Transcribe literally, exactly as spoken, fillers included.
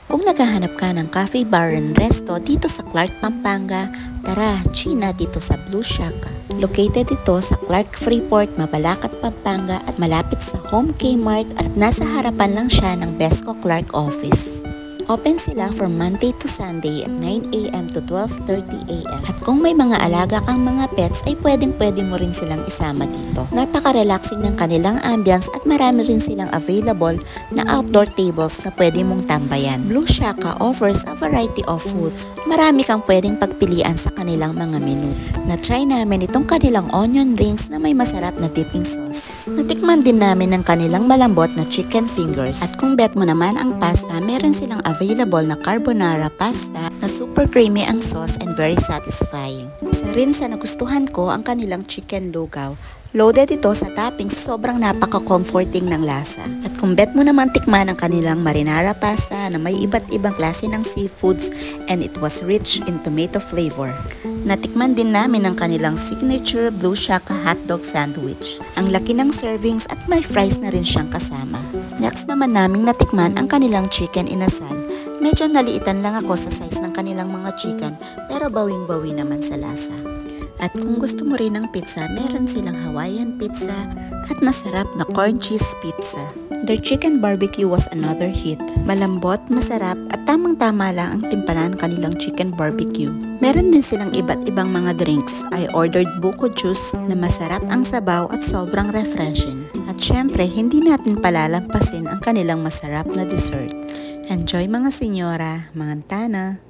Kung naghahanap ka ng cafe, bar and resto dito sa Clark, Pampanga, tara, China dito sa Blue Shack. Located ito sa Clark Freeport, Mabalacat, Pampanga at malapit sa Home Kmart at nasa harapan lang siya ng Besco Clark office. Open sila from Monday to Sunday at nine a m to twelve thirty a m At kung may mga alaga kang mga pets ay pwedeng pwede mo rin silang isama dito. Napaka-relaxing ng kanilang ambience at marami rin silang available na outdoor tables na pwede mong tambayan. Blue Shack offers a variety of foods. Marami kang pwedeng pagpilian sa kanilang mga menu. Na-try namin itong kanilang onion rings na may masarap na dipping sauce. Natikman din namin ang kanilang malambot na chicken fingers. At kung bet mo naman ang pasta, meron silang available na carbonara pasta na super creamy ang sauce and very satisfying. Isa rin sa nagustuhan ko ang kanilang chicken lugaw. Loaded ito sa toppings, sobrang napaka-comforting ng lasa. At kung bet mo naman tikman ang kanilang marinara pasta na may iba't ibang klase ng seafoods and it was rich in tomato flavor. Natikman din namin ang kanilang signature Blue Shack hotdog sandwich. Ang laki ng servings at may fries na rin siyang kasama. Next naman naming natikman ang kanilang chicken inasal. Medyo naliitan lang ako sa size ng kanilang mga chicken pero bawing-bawi naman sa lasa. At kung gusto mo rin ng pizza, meron silang Hawaiian pizza at masarap na corn cheese pizza. Their chicken barbecue was another hit. Malambot, masarap at tamang-tama lang ang timpala ng kanilang chicken barbecue. Meron din silang iba't ibang mga drinks. I ordered buko juice na masarap ang sabaw at sobrang refreshing. At syempre, hindi natin palalampasin ang kanilang masarap na dessert. Enjoy mga senyora, mga tana!